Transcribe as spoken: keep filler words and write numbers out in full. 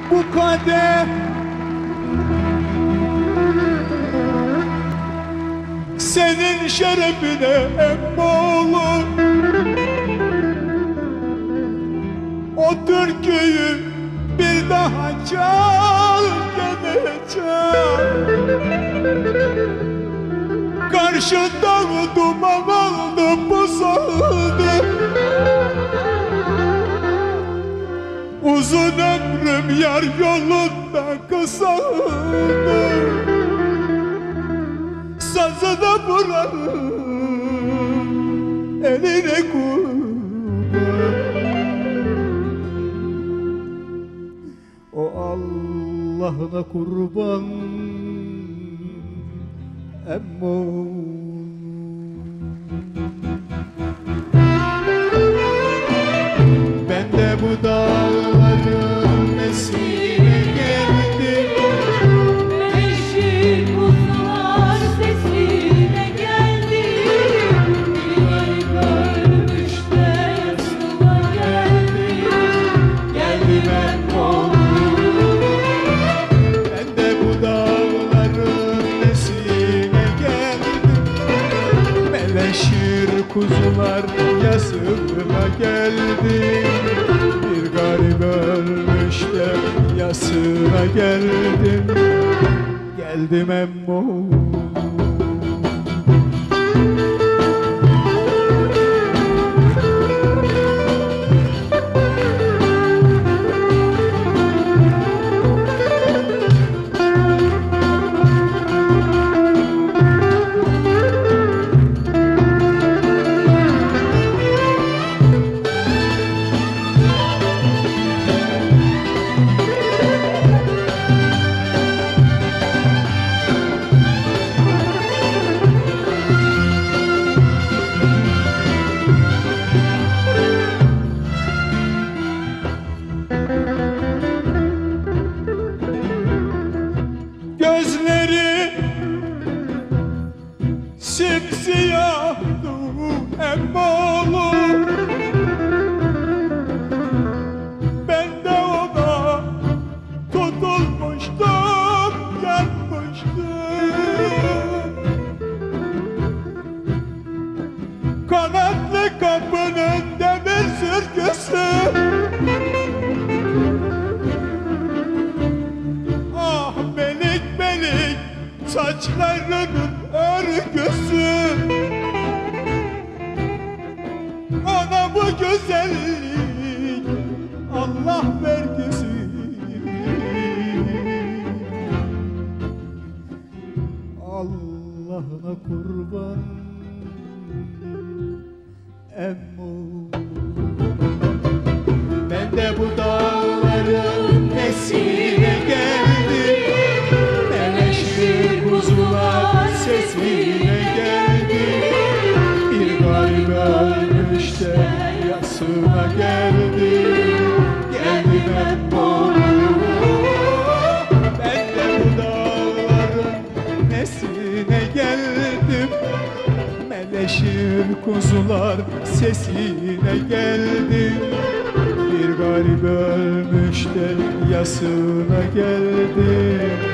Bu kadeh senin şerefine emmoğlu. O türküyü bir daha çal gene çal. Karşında duman oldu, buz oldu. Uzun ömrüm yar yolunda kısaldı. Sazına vuralım, eline kurban. O Allah'ına kurban emmo. Ben de bu dağların nesine geldim. Beşik kuzular sesine geldim. Bir ölmüş de yasına geldim. Geldim emmo. Ben de bu dağların nesine geldim. Meleşir kuzular yasına geldim. Bir garip ölmüş de yasına geldim. Geldim emmo. Gözleri simsiyahdı emmoğlu. Ben de ona tutulmuştum, yanmıştım. Kanatlı kapının demir sürgüsü. Ah belik belik saçlarının örgüsü. Ona bu güzellik Allah vergisi. Allah'ına kurban emmo. Ben de bu dağların nesine geldim. Meleşir kuzular sesine geldim. Bir garip ölmüş de yasına geldim. Geldim emmo. Ben de bu dağların nesine geldim. Meleşir kuzular sesine geldim. Bir garip ölmüş de yasına geldim.